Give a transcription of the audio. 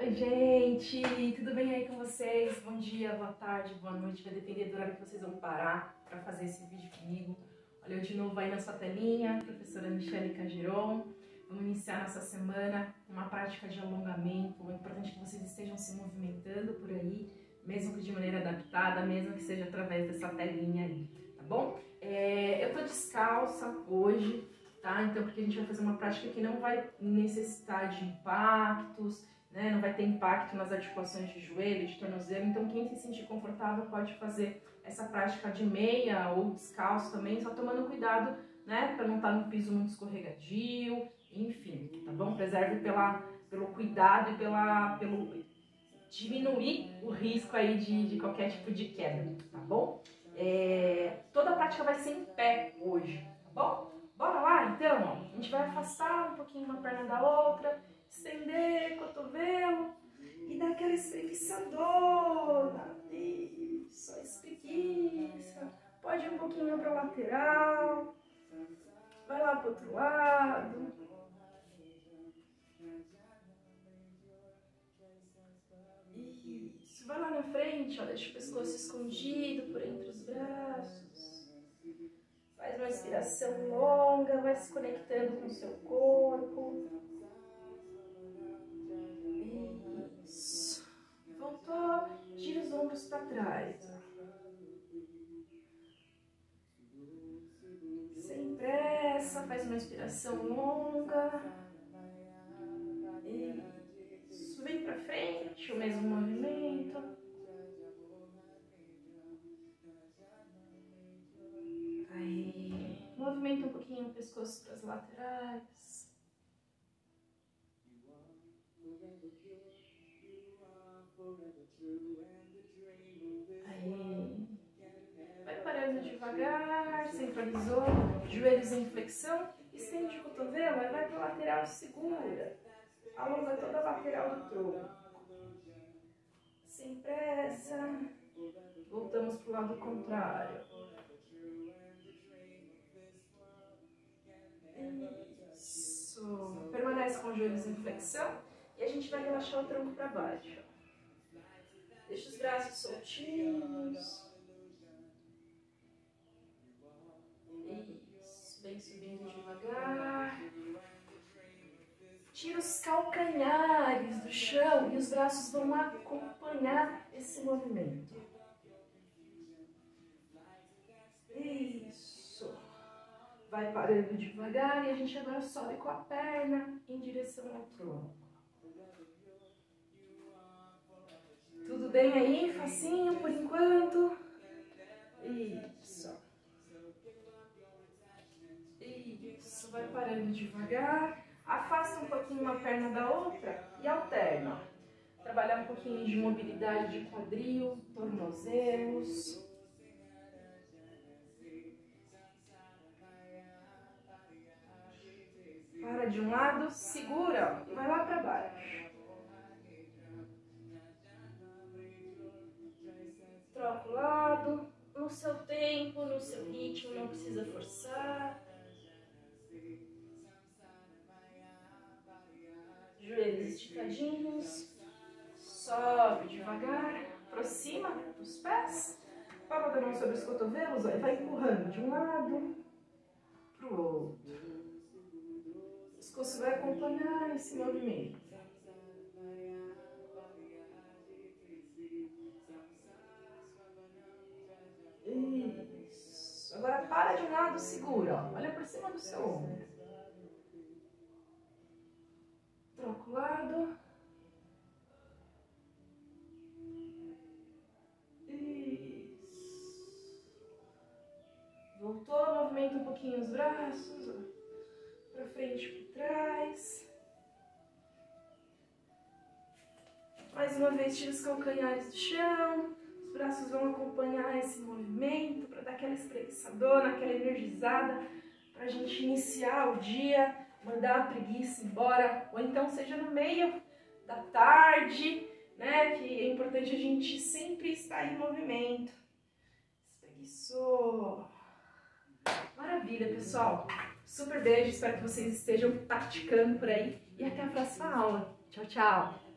Oi, gente! Tudo bem aí com vocês? Bom dia, boa tarde, boa noite. Vai depender do horário que vocês vão parar para fazer esse vídeo comigo. Olha eu de novo aí na sua telinha, professora Michele Cageron. Vamos iniciar nossa semana com uma prática de alongamento. É importante que vocês estejam se movimentando por aí, mesmo que de maneira adaptada, mesmo que seja através dessa telinha aí, tá bom? Eu tô descalça hoje, tá? Então, porque a gente vai fazer uma prática que não vai necessitar de impactos, né? Não vai ter impacto nas articulações de joelho, de tornozelo. Então, quem se sentir confortável pode fazer essa prática de meia ou descalço também, só tomando cuidado, né? Para não estar no piso muito escorregadio, enfim, tá bom? Preserve pelo cuidado e pelo diminuir o risco aí de qualquer tipo de queda, tá bom? Toda a prática vai ser em pé hoje, tá bom? Bora lá então, ó. A gente vai afastar um pouquinho uma perna da outra, estender cotovelo e dar aquela espreguiçadona. Isso, espreguiça. Pode ir um pouquinho para lateral, vai lá pro outro lado. Isso, vai lá na frente, ó, deixa o pescoço escondido por entre os braços. Faz uma respiração longa, vai se conectando com o seu corpo. Isso. Voltou, gira os ombros para trás. Sem pressa, faz uma respiração longa. Isso, vem para frente, o mesmo movimento. Aí, movimenta um pouquinho o pescoço para as laterais. Aí, vai parando devagar, centralizou, joelhos em flexão, estende o cotovelo, aí vai para a lateral, segura, alonga toda a lateral do tronco. Sem pressa, voltamos para o lado contrário. Isso, permanece com os joelhos em flexão e a gente vai relaxar o tronco para baixo. Deixa os braços soltinhos. Isso, vem subindo devagar. Tira os calcanhares do chão e os braços vão acompanhar esse movimento. Isso. Vai parando devagar e a gente agora sobe com a perna em direção ao tronco. Tudo bem aí? Facinho por enquanto? Isso. Isso. Vai parando devagar. Afasta um pouquinho uma perna da outra e alterna. Trabalhar um pouquinho de mobilidade de quadril, tornozelos. Para de um lado, segura e vai lá para baixo. Troca o lado, no seu tempo, no seu ritmo, não precisa forçar. Joelhos esticadinhos, sobe devagar, aproxima dos pés, palma da mão sobre os cotovelos, ó, e vai empurrando de um lado para o outro. O pescoço vai acompanhar esse movimento. Isso. Agora para de um lado, segura, ó, olha por cima do seu ombro. Troca o lado. Isso. Voltou, movimenta um pouquinho os braços, para frente e para trás. Mais uma vez, tira os calcanhares do chão. Os braços vão acompanhar esse movimento para dar aquela espreguiçadona, aquela energizada, para a gente iniciar o dia, mandar a preguiça embora, ou então seja no meio da tarde, né? Que é importante a gente sempre estar em movimento. Espreguiçou. Maravilha, pessoal. Super beijo, espero que vocês estejam praticando por aí e até a próxima aula. Tchau, tchau.